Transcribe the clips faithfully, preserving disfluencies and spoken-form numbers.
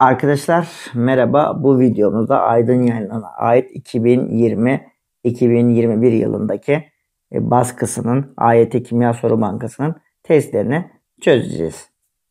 Arkadaşlar merhaba. Bu videomuzda Aydın Yayınları'na ait iki bin yirmi iki bin yirmi bir yılındaki e, baskısının A Y T Kimya Soru Bankası'nın testlerini çözeceğiz.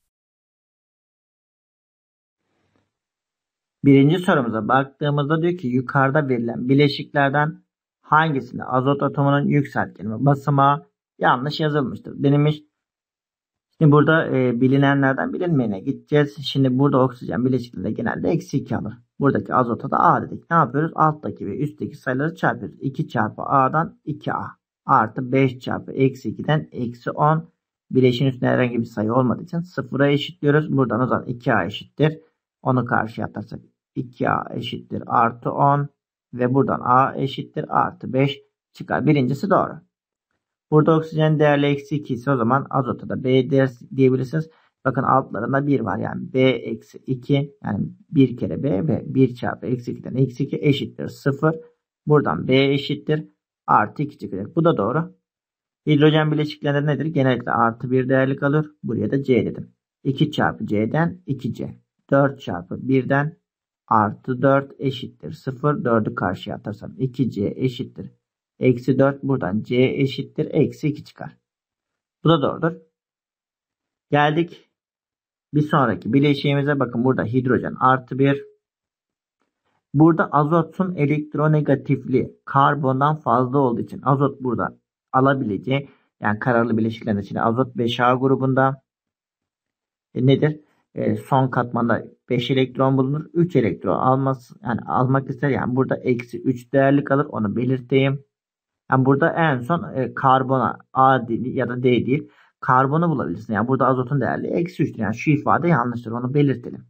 Birinci sorumuza baktığımızda diyor ki yukarıda verilen bileşiklerden hangisinde azot atomunun yükseltgenimi basamağı yanlış yazılmıştır denilmiş. Şimdi burada e, bilinenlerden bilinmeyene gideceğiz. Şimdi burada oksijen bileşiklerinde genelde eksi iki alır. Buradaki azota da A dedik. Ne yapıyoruz? Alttaki ve üstteki sayıları çarpıyoruz. iki çarpı A'dan iki A artı beş çarpı eksi ikiden eksi on. Bileşiğin üstünde herhangi bir sayı olmadığı için sıfıra eşitliyoruz. Buradan o zaman iki A eşittir. Onu karşıya atarsak iki A eşittir artı on. Ve buradan A eşittir artı beş çıkar. Birincisi doğru. Burada oksijen değerli eksi iki ise o zaman azota da B değer diyebilirsiniz. Bakın altlarında bir var. Yani B eksi iki yani bir kere B ve bir çarpı eksi ikiden eksi iki eşittir sıfır. Buradan B eşittir artı iki çıkacak. Bu da doğru. Hidrojen bileşiklerinde nedir? Genellikle artı bir değerli kalır. Buraya da C dedim. iki çarpı C'den iki C. dört çarpı birden artı dört eşittir sıfır. dördü karşıya atarsam iki C eşittir eksi dört. Buradan C eşittir eksi iki çıkar. Bu da doğrudur. Geldik bir sonraki bileşiğimize. Bakın burada hidrojen artı bir. Burada azotun elektronegatifliği karbondan fazla olduğu için azot burada alabileceği, yani kararlı bileşiklerin içinde azot beş A grubunda e, nedir? E, son katmanda beş elektron bulunur. üç elektron alması, yani almak ister. Yani burada eksi üç değerli kalır. Onu belirteyim. Yani burada en son e, karbona A değil ya da D değil. Karbonu bulabilirsin. Yani burada azotun değerli eksi üçtür. Yani şu ifade yanlıştır. Onu belirtelim.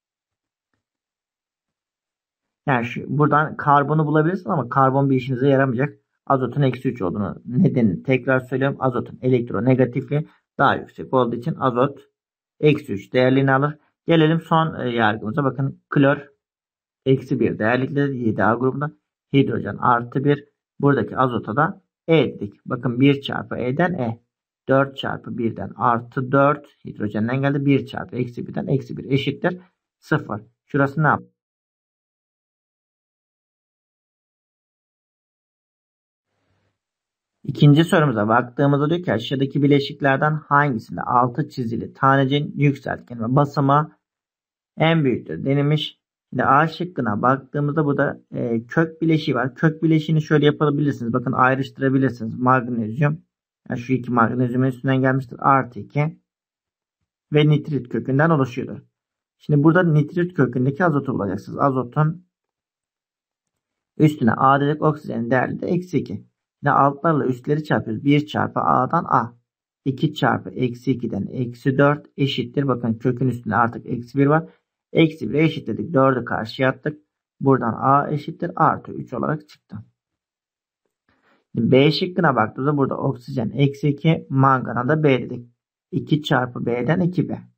Yani şu, buradan karbonu bulabilirsin ama karbon bir işinize yaramayacak. Azotun eksi üç olduğunu nedenini tekrar söylüyorum. Azotun elektronegatifliği daha yüksek olduğu için azot eksi üç değerliğini alır. Gelelim son e, yargımıza. Bakın klor eksi bir değerlikleri yedi A grubunda. Hidrojen artı bir. Buradaki azota da E dedik. Bakın bir çarpı E'den E. dört çarpı birden artı dört. Hidrojenden geldi. bir çarpı eksi birden eksi bir eşittir sıfır. Şurası ne yaptı? İkinci sorumuza baktığımızda diyor ki aşağıdaki bileşiklerden hangisinde altı çizili tanecin yükseltgeni ve basamağı en büyüktür denilmiş. Şimdi A şıkkına baktığımızda burada e, kök bileşiği var. Kök bileşiğini şöyle yapabilirsiniz. Bakın ayrıştırabilirsiniz. Magnezyum. Yani şu iki magnezyumun üstünden gelmiştir. Artı iki. Ve nitrit kökünden oluşuyordur. Şimdi burada nitrit kökündeki azotu bulacaksınız. Azotun üstüne A dedik. Oksijenin değerli de eksi iki. Yine altlarla üstleri çarpıyoruz. bir çarpı A'dan A. iki çarpı eksi ikiden eksi dört eşittir. Bakın kökün üstünde artık eksi bir var. Eksi bire eşitledik. dördü karşıya attık. Buradan A eşittir artı üç olarak çıktı. B şıkkına baktığımızda burada oksijen eksi iki, mangana da B dedik. iki çarpı B'den iki B.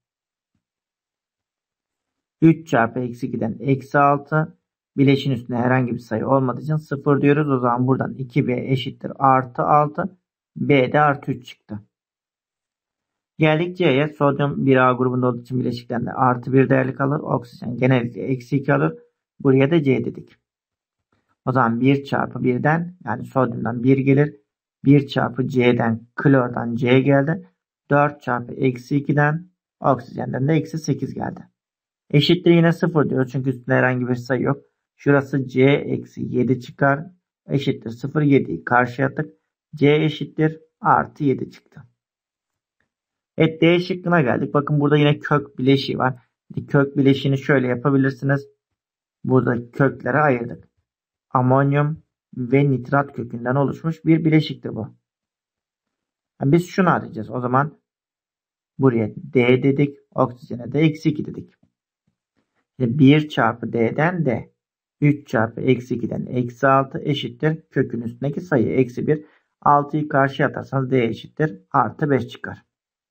üç çarpı eksi ikiden eksi altı. Bileşin üstünde herhangi bir sayı olmadığı için sıfır diyoruz. O zaman buradan iki B eşittir artı altı. B'de artı üç çıktı. Geldik C'ye. Sodyum bir A grubunda olduğu için bileşiklerinde artı bir değerli kalır. Oksijen genellikle eksi iki alır. Buraya da C dedik. O zaman bir çarpı birden yani sodyumdan bir gelir. bir çarpı C'den klordan C geldi. dört çarpı eksi ikiden oksijenden de eksi sekiz geldi. Eşittir yine sıfır diyoruz. Çünkü üstünde herhangi bir sayı yok. Şurası C eksi yedi çıkar. Eşittir sıfır. yediyi karşıya attık. C eşittir artı yedi çıktı. Evet, D şıkkına geldik. Bakın burada yine kök bileşiği var. Kök bileşiğini şöyle yapabilirsiniz. Burada köklere ayırdık. Amonyum ve nitrat kökünden oluşmuş bir bileşiktir bu. Yani biz şunu arayacağız. O zaman buraya D dedik. Oksijene de eksi iki dedik. bir çarpı D'den D. üç çarpı eksi ikiden eksi altı eşittir. Kökün üstündeki sayı eksi bir. altıyı karşıya atarsanız D eşittir artı beş çıkar.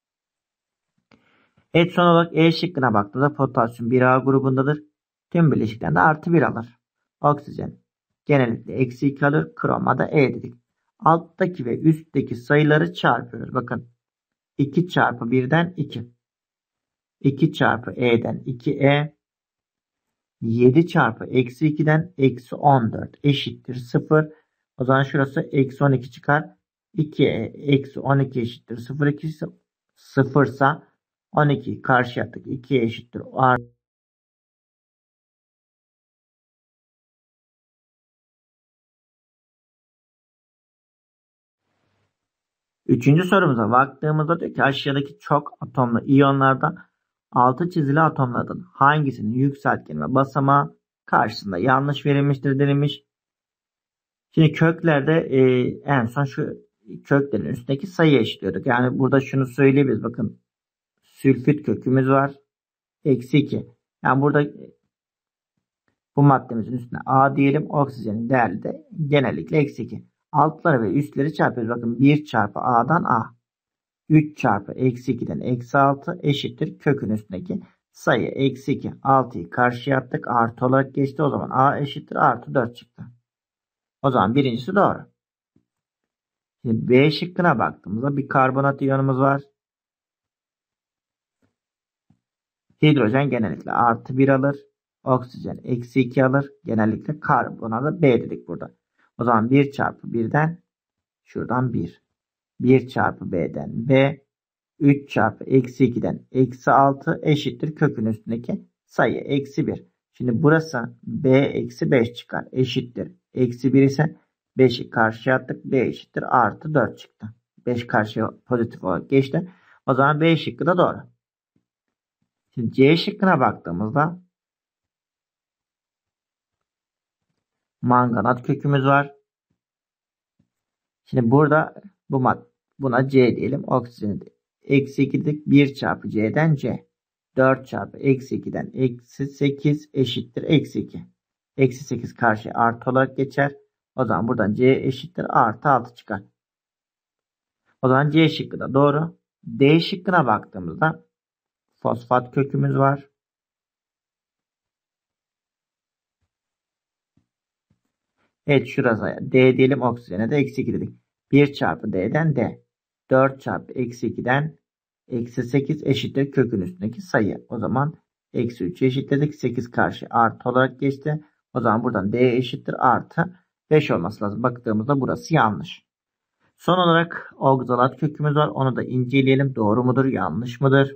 Evet, son olarak E şıkkına baktığımızda potasyum bir A grubundadır. Tüm bileşiklerinde artı bir alır. Oksijen genellikle eksi iki alır. Kroma da E dedik. Alttaki ve üstteki sayıları çarpıyoruz. Bakın iki çarpı birden iki. iki çarpı E'den iki E. yedi çarpı eksi ikiden eksi on dört eşittir sıfır. O zaman şurası eksi on iki çıkar. ikiye eksi on iki eşittir sıfır. iki sıfırsa on ikiyi karşıya attık. ikiye eşittir artı. Üçüncü sorumuza baktığımızda diyor ki aşağıdaki çok atomlu iyonlardan altı çizili atomlardan hangisinin yükseltgeni ve basamağı karşısında yanlış verilmiştir denilmiş. Şimdi köklerde e, en son şu köklerin üstündeki sayı eşitliyorduk. Yani burada şunu söyleyebiliriz. Bakın sülfit kökümüz var. Eksi iki. Yani burada bu maddemizin üstüne A diyelim. Oksijenin değerli de genellikle eksi iki. Altları ve üstleri çarpıyoruz. Bakın bir çarpı A'dan A. üç çarpı eksi ikiden eksi altı eşittir. Kökün üstündeki sayı eksi iki. altıyı karşıya attık. Artı olarak geçti. O zaman A eşittir. Artı dört çıktı. O zaman birincisi doğru. Şimdi B şıkkına baktığımızda bir karbonat iyonumuz var. Hidrojen genellikle artı bir alır. Oksijen eksi iki alır. Genellikle karbona da B dedik burada. O zaman bir çarpı birden şuradan bir. bir çarpı B'den B. üç çarpı eksi ikiden eksi altı eşittir. Kökün üstündeki sayı eksi bir. Şimdi burası B eksi beş çıkar. Eşittir. Eksi bir ise beşi karşıya attık. B eşittir. Artı dört çıktı. beş karşıya pozitif olarak geçti. O zaman B şıkkı da doğru. Şimdi C şıkkına baktığımızda manganat kökümüz var. Şimdi burada bu mad buna C diyelim. Oksijeni de eksi iki dedik. bir çarpı C'den C. dört çarpı eksi ikiden eksi sekiz eşittir. Eksi iki. Eksi sekiz karşıya artı olarak geçer. O zaman buradan C eşittir. Artı altı çıkar. O zaman C şıkkı da doğru. D şıkkına baktığımızda fosfat kökümüz var. Evet şurası D diyelim, oksijene de eksi iki dedik. bir çarpı D'den D. dört çarpı eksi ikiden eksi sekiz eşittir kökün üstündeki sayı. O zaman eksi üçü eşitledik. sekiz karşı artı olarak geçti. O zaman buradan D eşittir artı beş olması lazım. Baktığımızda burası yanlış. Son olarak oksalat kökümüz var. Onu da inceleyelim. Doğru mudur, yanlış mıdır?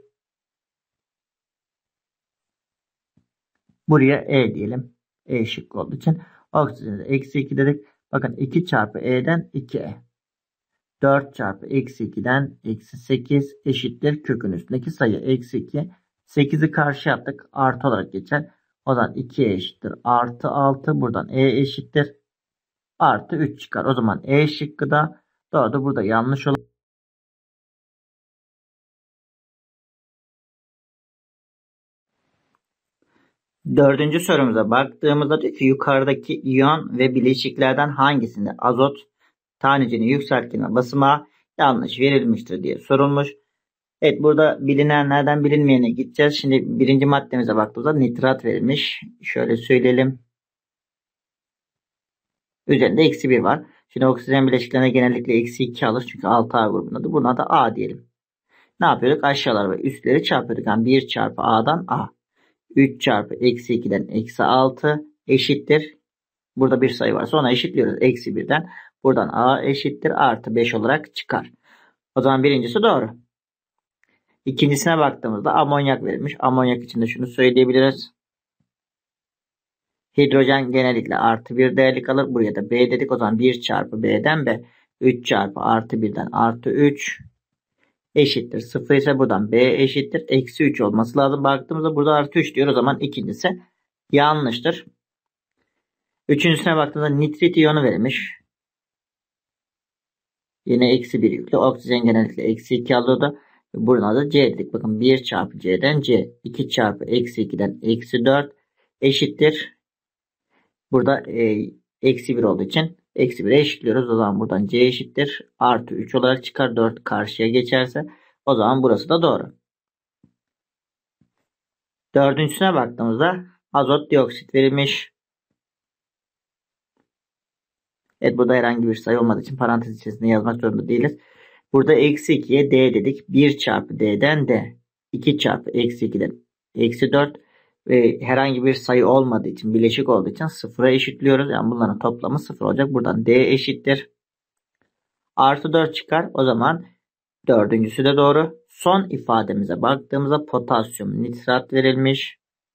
Buraya E diyelim. E şıkkı olduğu için. Oksijene eksi iki dedik. Bakın iki çarpı E'den iki E. dört çarpı eksi ikiden eksi sekiz eşittir. Kökün üstündeki sayı eksi iki. sekizi karşıya attık. Artı olarak geçer. O zaman ikiye eşittir. Artı altı. Buradan E eşittir. Artı üç çıkar. O zaman E şıkkı da doğru. Burada yanlış olur. Dördüncü sorumuza baktığımızda diyor ki yukarıdaki iyon ve bileşiklerden hangisinde azot tanecinin yükseltgeni basamağı yanlış verilmiştir diye sorulmuş. Evet, burada bilinenlerden bilinmeyene gideceğiz. Şimdi birinci maddemize baktığımızda nitrat verilmiş. Şöyle söyleyelim. Üzerinde eksi bir var. Şimdi oksijen bileşiklerine genellikle eksi iki alır. Çünkü altı A grubundadır. Buna da A diyelim. Ne yapıyorduk? Aşağılar ve üstleri çarpıyorduk. Yani bir çarpı A'dan A. üç çarpı eksi ikiden eksi altı eşittir. Burada bir sayı varsa ona eşitliyoruz. Eksi birden. Buradan A eşittir. Artı beş olarak çıkar. O zaman birincisi doğru. İkincisine baktığımızda amonyak verilmiş. Amonyak için de şunu söyleyebiliriz. Hidrojen genellikle artı bir değerlik alır. Buraya da B dedik. O zaman bir çarpı B'den B. üç çarpı artı birden artı üç eşittir. sıfır ise buradan B eşittir. Eksi üç olması lazım. Baktığımızda burada artı üç diyor. O zaman ikincisi yanlıştır. Üçüncüsüne baktığımızda nitrit iyonu verilmiş. Yine eksi bir yüklü. Oksijen genellikle eksi iki alıyordu. Buradan da C dedik. Bakın bir çarpı C'den C. iki çarpı eksi ikiden eksi dört eşittir. Burada e, eksi bir olduğu için eksi bire eşitliyoruz. O zaman buradan C eşittir. Artı üç olarak çıkar. dört karşıya geçerse. O zaman burası da doğru. Dördüncüsüne baktığımızda azot dioksit verilmiş. Evet, burada herhangi bir sayı olmadığı için parantez içerisinde yazmak zorunda değiliz. Burada eksi ikiye D dedik. bir çarpı D'den D. iki çarpı eksi ikiden eksi dört. ve herhangi bir sayı olmadığı için, bileşik olduğu için sıfıra eşitliyoruz. Yani bunların toplamı sıfır olacak. Buradan D eşittir artı dört çıkar. O zaman dördüncüsü de doğru. Son ifademize baktığımızda potasyum nitrat verilmiş.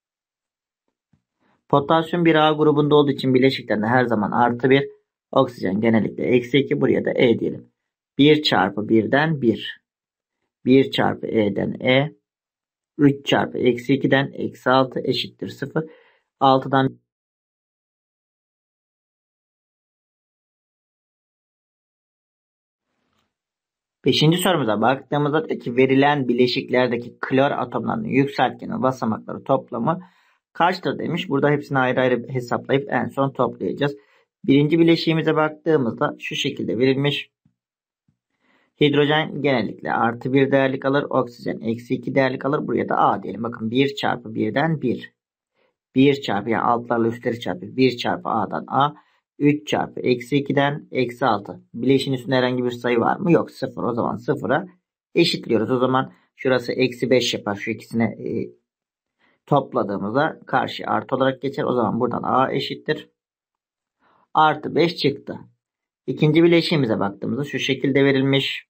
Potasyum bir A grubunda olduğu için bileşiklerinde her zaman artı bir. Oksijen genellikle eksi iki. Buraya da E diyelim. bir çarpı birden bir. bir çarpı E'den E. üç çarpı eksi ikiden eksi altı eşittir sıfır. altıdan beşinci sorumuza baktığımızda diyor ki verilen bileşiklerdeki klor atomlarının yükseltgeni basamakları toplamı kaçtır demiş. Burada hepsini ayrı ayrı hesaplayıp en son toplayacağız. Birinci bileşiğimize baktığımızda şu şekilde verilmiş. Hidrojen genellikle artı bir değerlik alır. Oksijen eksi iki değerlik alır. Buraya da A diyelim. Bakın bir çarpı birden bir. bir çarpı yani altlarla üstleri çarpı bir çarpı A'dan A. üç çarpı eksi ikiden eksi altı. Bileşiğin üstünde herhangi bir sayı var mı? Yok, sıfır. O zaman sıfıra eşitliyoruz. O zaman şurası eksi beş yapar. Şu ikisini e, topladığımızda karşı artı olarak geçer. O zaman buradan A eşittir artı beş çıktı. İkinci bileşiğimize baktığımızda şu şekilde verilmiş.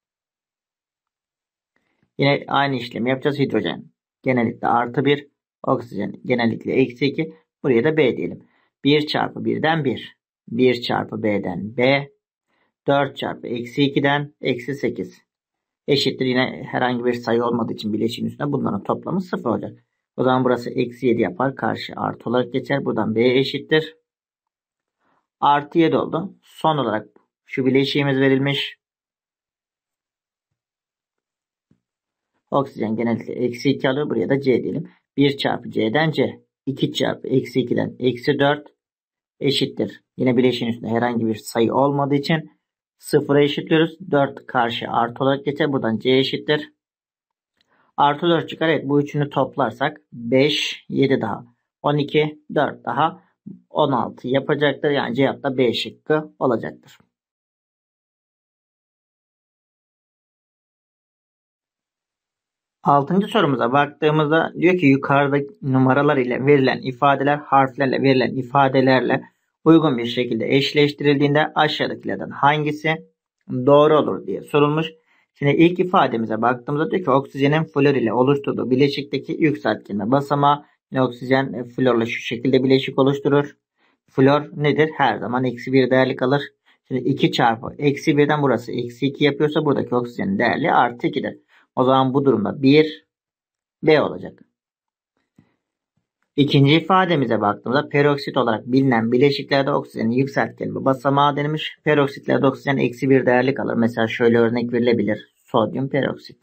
Yine aynı işlemi yapacağız. Hidrojen genellikle artı bir. Oksijen genellikle eksi iki. Buraya da B diyelim. bir çarpı birden bir. bir çarpı B'den B. dört çarpı eksi ikiden eksi sekiz. Eşittir, yine herhangi bir sayı olmadığı için bileşiğin üstünde bunların toplamı sıfır olacak. O zaman burası eksi yedi yapar. Karşı artı olarak geçer. Buradan B eşittir artı yedi oldu. Son olarak şu bileşiğimiz verilmiş. Oksijen genellikle eksi iki alıyor. Buraya da C diyelim. bir çarpı C'den C. iki çarpı eksi ikiden eksi dört eşittir. Yine bileşiğin üstünde herhangi bir sayı olmadığı için sıfıra eşitliyoruz. dört karşı artı olarak geçer. Buradan C eşittir artı dört çıkar. Evet, bu üçünü toplarsak beş, yedi daha on iki, dört daha on altı yapacaktır. Yani cevap da B şıkkı olacaktır. Altıncı sorumuza baktığımızda diyor ki yukarıdaki numaralar ile verilen ifadeler harflerle verilen ifadelerle uygun bir şekilde eşleştirildiğinde aşağıdakilerden hangisi doğru olur diye sorulmuş. Şimdi ilk ifademize baktığımızda diyor ki oksijenin flor ile oluşturduğu bileşikteki yükseltgenme basamağı, yine oksijen florla şu şekilde bileşik oluşturur. Flor nedir? Her zaman eksi bir değerlik alır. Şimdi iki çarpı eksi birden burası eksi iki yapıyorsa buradaki oksijenin değerli artı ikidir. O zaman bu durumda bir B olacak. İkinci ifademize baktığımızda peroksit olarak bilinen bileşiklerde oksijenin yükseltgeni basamağı denilmiş. Peroksitlerde oksijen eksi bir değerlik alır. Mesela şöyle örnek verilebilir. Sodyum peroksit.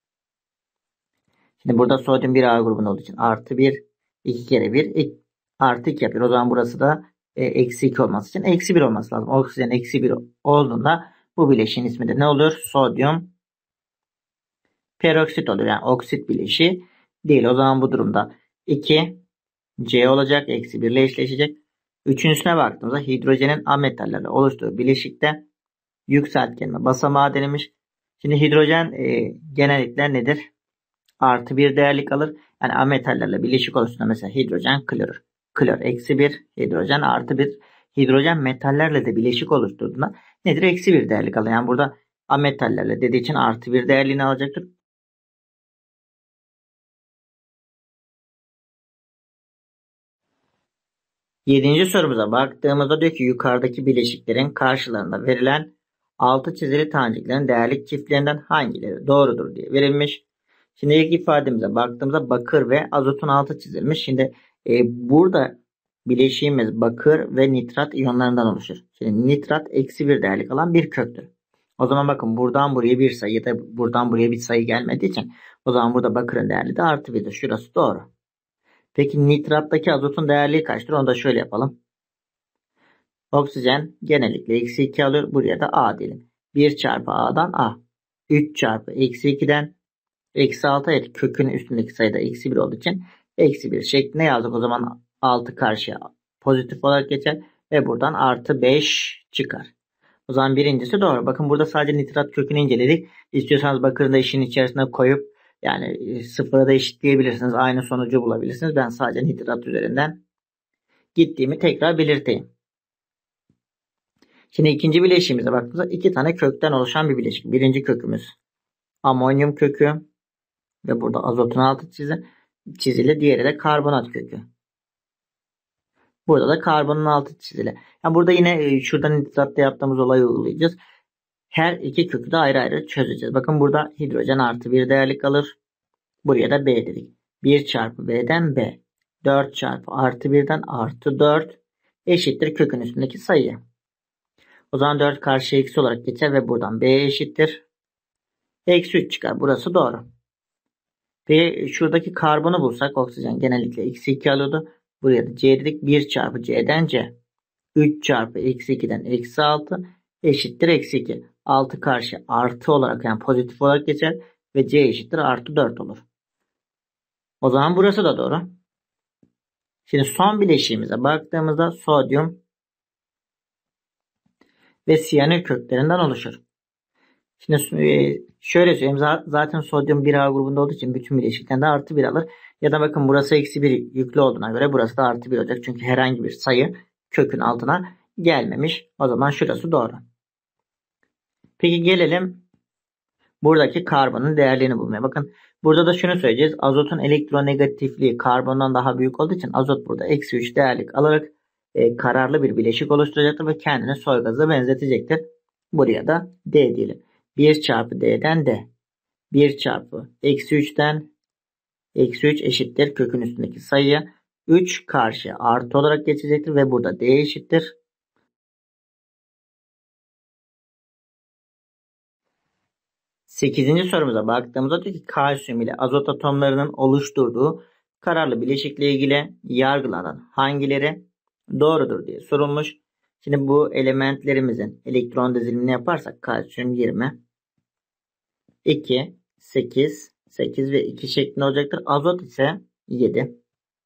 Şimdi burada sodyum bir A grubunda olduğu için artı bir, iki kere bir artı iki yapıyor. O zaman burası da e, eksi iki olması için eksi bir olması lazım. Oksijen eksi bir olduğunda bu bileşiğin ismi de ne olur? Sodyum peroksit oluyor. Yani oksit bileşiği değil. O zaman bu durumda iki C olacak. Eksi bir ile eşleşecek. Üçüncüsüne baktığımızda hidrojenin ametallerle oluşturduğu bileşikte yükseltgenme basamağı denilmiş. Şimdi hidrojen e, genellikle nedir? Artı bir değerlik alır. Yani ametallerle bileşik oluşturduğunda mesela hidrojen klor. Klor eksi bir. Hidrojen artı bir. Hidrojen metallerle de bileşik oluşturduğunda nedir? Eksi bir değerlik alır. Yani burada ametallerle dediği için artı bir değerliğini alacaktır. Yedinci sorumuza baktığımızda diyor ki yukarıdaki bileşiklerin karşılarında verilen altı çizili taneciklerin değerlik çiftlerinden hangileri doğrudur diye verilmiş. Şimdi ilk ifademize baktığımızda bakır ve azotun altı çizilmiş. Şimdi e, burada bileşiğimiz bakır ve nitrat iyonlarından oluşur. Şimdi nitrat eksi bir değerlik alan bir köktür. O zaman bakın buradan buraya bir sayı ya da buradan buraya bir sayı gelmediği için o zaman burada bakırın değerli de artı birdir. Şurası doğru. Peki nitrattaki azotun değerliği kaçtır? Onu da şöyle yapalım. Oksijen genellikle eksi iki alıyor. Buraya da A diyelim. bir çarpı A'dan A. üç çarpı eksi ikiden eksi altı. Evet, kökün üstündeki sayıda eksi bir olduğu için eksi bir şeklinde yazdık. O zaman altı karşıya pozitif olarak geçer. Ve buradan artı beş çıkar. O zaman birincisi doğru. Bakın burada sadece nitrat kökünü inceledik. İstiyorsanız bakırın da işin içerisine koyup Yani e, sıfıra da eşitleyebilirsiniz. Aynı sonucu bulabilirsiniz. Ben sadece nitrat üzerinden gittiğimi tekrar belirteyim. Şimdi ikinci bileşiğimize baktığımızda iki tane kökten oluşan bir bileşik. Birinci kökümüz amonyum kökü ve burada azotun altı çizi, çizili. Diğeri de karbonat kökü. Burada da karbonun altı çizili. Yani burada yine e, şuradan nitratta yaptığımız olayı uygulayacağız. Her iki kökü de ayrı ayrı çözeceğiz. Bakın burada hidrojen artı bir değerlik kalır. Buraya da B dedik. bir çarpı B'den B. dört çarpı artı birden artı dört eşittir kökün üstündeki sayı. O zaman dört karşı eksi olarak geçer ve buradan B eşittir. Eksi üç çıkar. Burası doğru. Ve şuradaki karbonu bulsak oksijen genellikle eksi iki alıyordu. Buraya da C dedik. bir çarpı C'den C. üç çarpı eksi ikiden eksi altı eşittir eksi iki. altı karşı artı olarak yani pozitif olarak geçer ve C eşittir artı dört olur. O zaman burası da doğru. Şimdi son bileşiğimize baktığımızda sodyum ve siyanür köklerinden oluşur. Şimdi şöyle söyleyeyim. Zaten sodyum bir A grubunda olduğu için bütün bileşikten de artı bir alır. Ya da bakın burası eksi bir yüklü olduğuna göre burası da artı bir olacak. Çünkü herhangi bir sayı kökün altına gelmemiş. O zaman şurası doğru. Peki gelelim buradaki karbonun değerlerini bulmaya. Bakın burada da şunu söyleyeceğiz. Azotun elektronegatifliği karbondan daha büyük olduğu için azot burada eksi üç değerlik alarak e, kararlı bir bileşik oluşturacaktır ve kendini soy gaza benzetecektir. Buraya da D diyelim. bir çarpı D'den D. bir çarpı eksi üçten eksi üç eşittir kökün üstündeki sayı. üç karşı artı olarak geçecektir ve burada D eşittir. sekizinci sorumuza baktığımızda diyor ki kalsiyum ile azot atomlarının oluşturduğu kararlı bileşikle ilgili yargılanan hangileri doğrudur diye sorulmuş. Şimdi bu elementlerimizin elektron dizilimini yaparsak kalsiyum yirmi, iki, sekiz, sekiz ve iki şeklinde olacaktır. Azot ise yedi,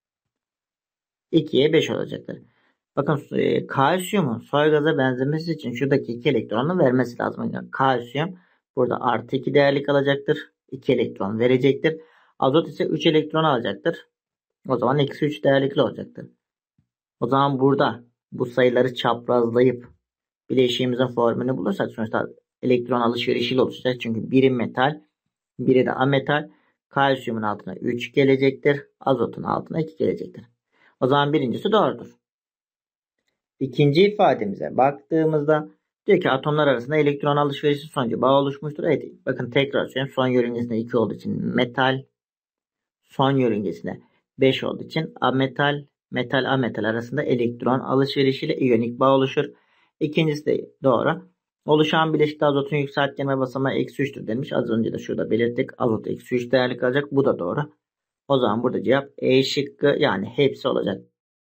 ikiye beş olacaktır. Bakın e, kalsiyumun soy gaza benzemesi için şuradaki iki elektronu vermesi lazım. Yani kalsiyum burada artı iki değerlik alacaktır. iki elektron verecektir. Azot ise üç elektron alacaktır. O zaman eksi üç değerlikli olacaktır. O zaman burada bu sayıları çaprazlayıp bileşiğimizin formülünü bulursak sonuçta elektron alışverişiyle oluşacak. Çünkü biri metal, biri de ametal. Kalsiyumun altına üç gelecektir. Azotun altına iki gelecektir. O zaman birincisi doğrudur. İkinci ifademize baktığımızda diyor ki atomlar arasında elektron alışverişi sonucu bağ oluşmuştur. Evet, bakın tekrar söyleyeyim. Son yörüngesinde iki olduğu için metal, son yörüngesinde beş olduğu için ametal, metal ametal arasında elektron alışverişiyle iyonik bağ oluşur. İkincisi de doğru. Oluşan bileşikte azotun yükseltgenme basamağı eksi üçtür demiş. Az önce de şurada belirttik. Azot eksi üç değerli kalacak. Bu da doğru. O zaman burada cevap E şıkkı yani hepsi olacak.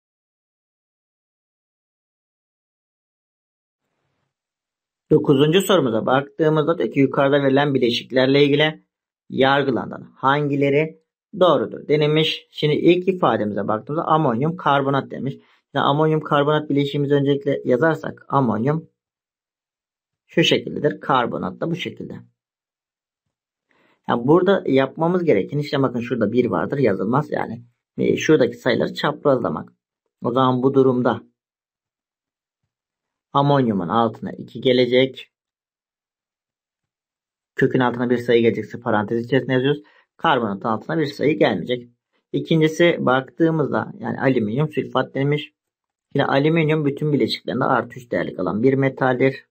Dokuzuncu sorumuza baktığımızda diyor ki yukarıda verilen bileşiklerle ilgili yargılanan hangileri doğrudur denilmiş. Şimdi ilk ifademize baktığımızda amonyum karbonat demiş. Yani amonyum karbonat bileşiğimizi öncelikle yazarsak amonyum şu şekildedir. Karbonat da bu şekilde. Yani burada yapmamız gereken işte bakın şurada bir vardır yazılmaz yani. E, şuradaki sayıları çaprazlamak. O zaman bu durumda amonyumun altına iki gelecek. Kökün altına bir sayı gelecekse parantez içerisinde yazıyoruz. Karbonatın altına bir sayı gelmeyecek. İkincisi baktığımızda yani alüminyum sülfat denilmiş. Yine alüminyum bütün bileşiklerinde artı üç değerlik alan bir metaldir.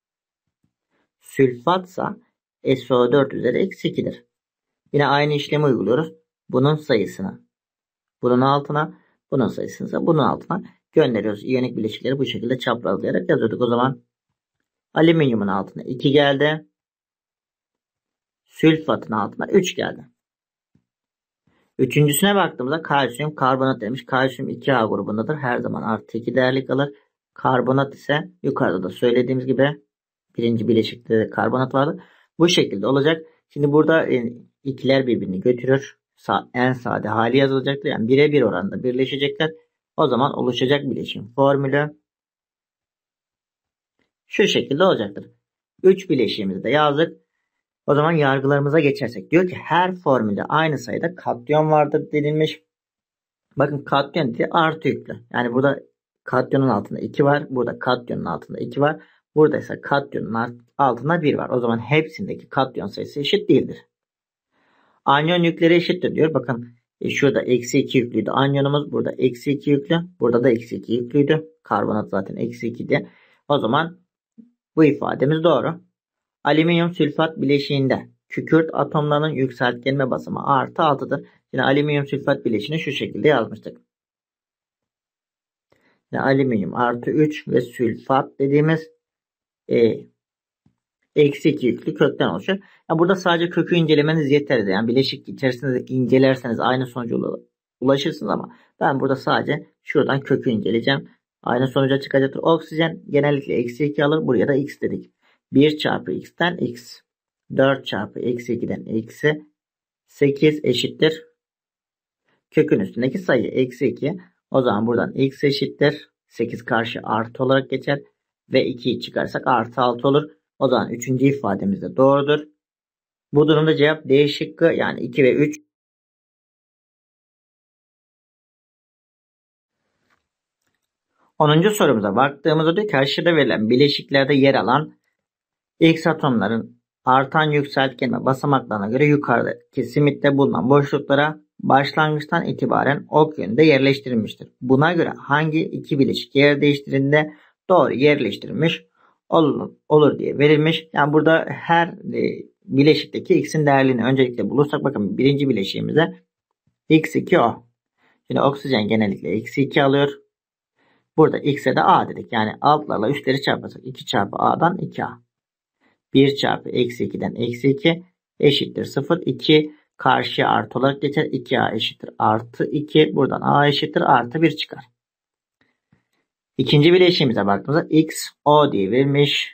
Sülfatsa S O dört üzeri eksi ikidir. Yine aynı işlemi uyguluyoruz. Bunun sayısını bunun altına, bunun sayısını ise bunun altına gönderiyoruz. İyonik bileşikleri bu şekilde çaprazlayarak yazıyorduk. O zaman alüminyumun altına iki geldi. Sülfatın altına üç geldi. Üçüncüsüne baktığımızda kalsiyum karbonat demiş. Kalsiyum iki A grubundadır. Her zaman artı iki değerlik alır. Karbonat ise yukarıda da söylediğimiz gibi birinci bileşikte de karbonat vardı. Bu şekilde olacak. Şimdi burada ikiler birbirini götürür. En sade hali yazılacaktır. Yani bire bir oranında birleşecekler. O zaman oluşacak bileşim formülü şu şekilde olacaktır. üç bileşiğimizi de yazdık. O zaman yargılarımıza geçersek diyor ki her formülde aynı sayıda katyon vardır denilmiş. Bakın katyon diye artı yüklü. Yani burada katyonun altında iki var. Burada katyonun altında iki var. Burada ise katyonun altında bir var. O zaman hepsindeki katyon sayısı eşit değildir. Anyon yükleri eşittir diyor. Bakın e, şurada eksi iki yüklüydü anyonumuz. Burada eksi iki yüklü. Burada da eksi iki yüklüydü. Karbonat zaten eksi iki diye. O zaman bu ifademiz doğru. Alüminyum sülfat bileşiğinde kükürt atomlarının yükseltgenme basımı artı altıdır. Yine alüminyum sülfat bileşiğini şu şekilde yazmıştık. Yine alüminyum artı üç ve sülfat dediğimiz e, eksi iki yüklü kökten oluşuyor. Yani burada sadece kökü incelemeniz yeterli. Yani bileşik içerisinde incelerseniz aynı sonuca ulaşırsınız ama ben burada sadece şuradan kökü inceleyeceğim. Aynı sonuca çıkacaktır. Oksijen genellikle eksi iki alır. Buraya da x dedik. bir çarpı x'ten x. dört çarpı eksi ikiden eksi sekiz eşittir. Kökün üstündeki sayı eksi iki. O zaman buradan x eşittir. sekiz karşı artı olarak geçer. Ve ikiyi çıkarsak artı altı olur. O zaman üçüncü ifademiz de doğrudur. Bu durumda cevap D şıkkı yani iki ve üç. onuncu sorumuza baktığımızda diyor ki aşağıda verilen bileşiklerde yer alan X atomların artan yükseltgenme basamaklarına göre yukarıdaki simitte bulunan boşluklara başlangıçtan itibaren ok yönünde yerleştirilmiştir. Buna göre hangi iki bileşik yer değiştirdiğinde doğru yerleştirilmiş olur, olur diye verilmiş. Yani burada her e, bileşikteki x'in değerlerini öncelikle bulursak bakın birinci bileşiğimize x iki o. Şimdi oksijen genellikle eksi iki alıyor. Burada x'e de a dedik. Yani altlarla üstleri çarparsak iki çarpı a'dan iki a. bir çarpı eksi ikiden eksi iki eşittir sıfır. iki karşıya artı olarak geçer. iki a eşittir artı iki. Buradan a eşittir artı bir çıkar. İkinci bileşiğimize baktığımızda x o diye verilmiş.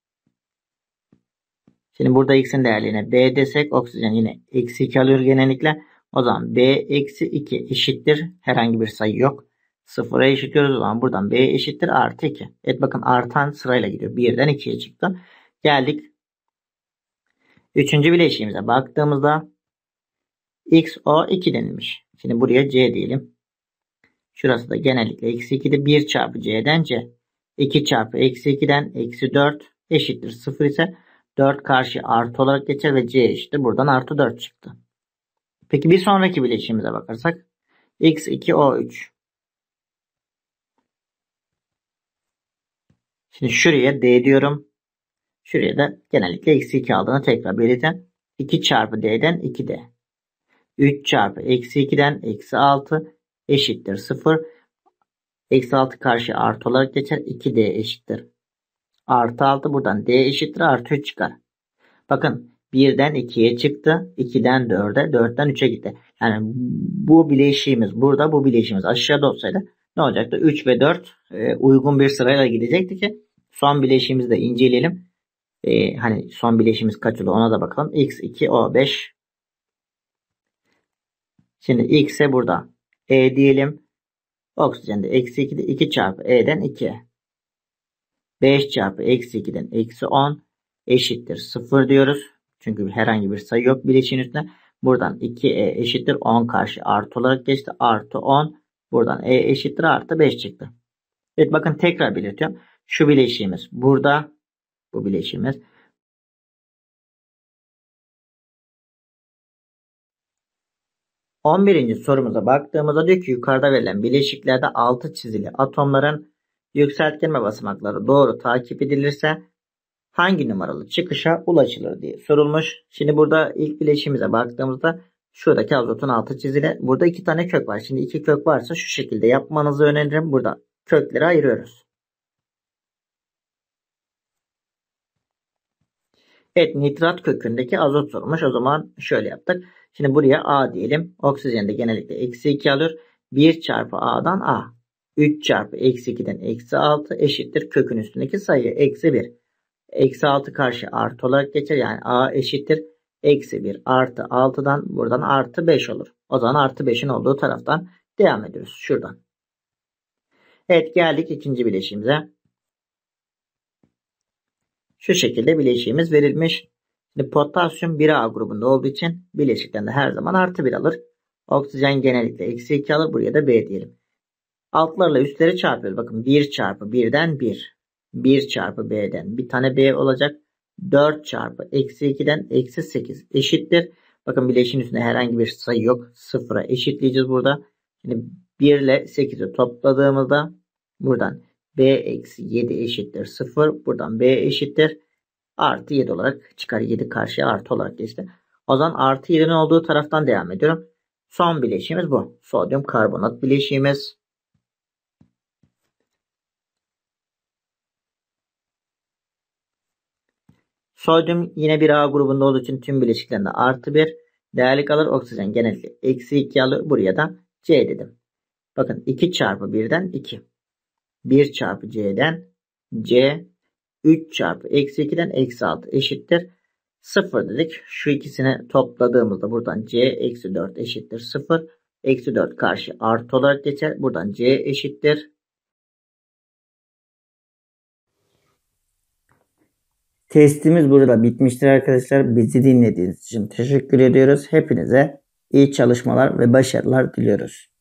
Şimdi burada x'in değerlerine b desek oksijen yine eksi iki alıyor genellikle. O zaman b eksi iki eşittir. Herhangi bir sayı yok. sıfıra eşitliyoruz. O zaman buradan b eşittir artı iki. Evet bakın artan sırayla gidiyor. birden ikiye çıktı. Geldik. Üçüncü bileşiğimize baktığımızda x o iki denilmiş. Şimdi buraya c diyelim. Şurası da genellikle eksi iki'de bir çarpı c'den c. iki çarpı eksi ikiden eksi dört eşittir sıfır ise dört karşı artı olarak geçer ve c eşittir. Buradan artı dört çıktı. Peki bir sonraki bileşiğimize bakarsak x iki o üç. Şimdi şuraya d diyorum. Şuraya da genellikle eksi iki aldığını tekrar belirten iki çarpı d'den iki d. üç çarpı eksi ikiden eksi altı eşittir sıfır. Eksi altı karşı artı olarak geçer. iki d eşittir. Artı altı buradan d eşittir artı üç çıkar. Bakın birden ikiye çıktı. ikiden dörde, dörtten üçe gitti. Yani bu bileşiğimiz burada, bu bileşiğimiz aşağıda olsaydı ne olacaktı? üç ve dört e, uygun bir sırayla gidecekti ki son bileşiğimizi de inceleyelim. E, hani son bileşiğimiz kaç oldu ona da bakalım. x iki o beş. Şimdi x'e burada e diyelim. Oksijende eksi iki'de iki çarpı e'den iki. beş çarpı eksi iki'den eksi on eşittir sıfır diyoruz. Çünkü herhangi bir sayı yok bileşiğin üstünde. Buradan iki e eşittir on karşı artı olarak geçti. Artı on. Buradan e eşittir artı beş çıktı. Evet bakın tekrar belirtiyorum. Şu bileşiğimiz burada. Bu bileşiğimiz. on birinci sorumuza baktığımızda diyor ki yukarıda verilen bileşiklerde altı çizili atomların yükseltgenme basamakları doğru takip edilirse hangi numaralı çıkışa ulaşılır diye sorulmuş. Şimdi burada ilk bileşiğimize baktığımızda şuradaki azotun altı çizili. Burada iki tane kök var. Şimdi iki kök varsa şu şekilde yapmanızı öneririm. Burada kökleri ayırıyoruz. Evet nitrat kökündeki azot sorulmuş. O zaman şöyle yaptık. Şimdi buraya A diyelim. Oksijen de genellikle eksi iki alır. bir çarpı A'dan A. üç çarpı eksi iki'den eksi altı eşittir. Kökün üstündeki sayı eksi bir. Eksi altı karşı artı olarak geçer. Yani A eşittir. Eksi bir artı altı'dan buradan artı beş olur. O zaman artı beş'in olduğu taraftan devam ediyoruz. Şuradan. Evet geldik ikinci bileşiğimize. Şu şekilde bileşiğimiz verilmiş. Şimdi potasyum bir A grubunda olduğu için bileşiklerinde her zaman artı bir alır. Oksijen genellikle eksi iki alır. Buraya da B diyelim. Altlarla üstleri çarpıyoruz. Bakın bir çarpı birden bir. bir çarpı B'den bir tane B olacak. dört çarpı eksi ikiden eksi sekiz eşittir. Bakın bileşiğin üstünde herhangi bir sayı yok. Sıfıra eşitleyeceğiz burada. Şimdi bir ile sekizi topladığımızda buradan B eksi yedi eşittir sıfır. Buradan B eşittir artı yedi olarak çıkar. yedi karşıya artı olarak geçti. O zaman artı yedinin olduğu taraftan devam ediyorum. Son bileşiğimiz bu. Sodyum karbonat bileşiğimiz. Sodyum yine bir A grubunda olduğu için tüm bileşiklerinde artı bir. Değerlik alır. Oksijen genellikle eksi iki alır. Buraya da C dedim. Bakın iki çarpı birden iki. bir çarpı C'den C. üç çarpı eksi ikiden eksi altı eşittir. sıfır dedik. Şu ikisini topladığımızda buradan C eksi dört eşittir sıfır. Eksi dört karşı artı olarak geçer. Buradan C eşittir. Testimiz burada bitmiştir arkadaşlar. Bizi dinlediğiniz için teşekkür ediyoruz. Hepinize iyi çalışmalar ve başarılar diliyoruz.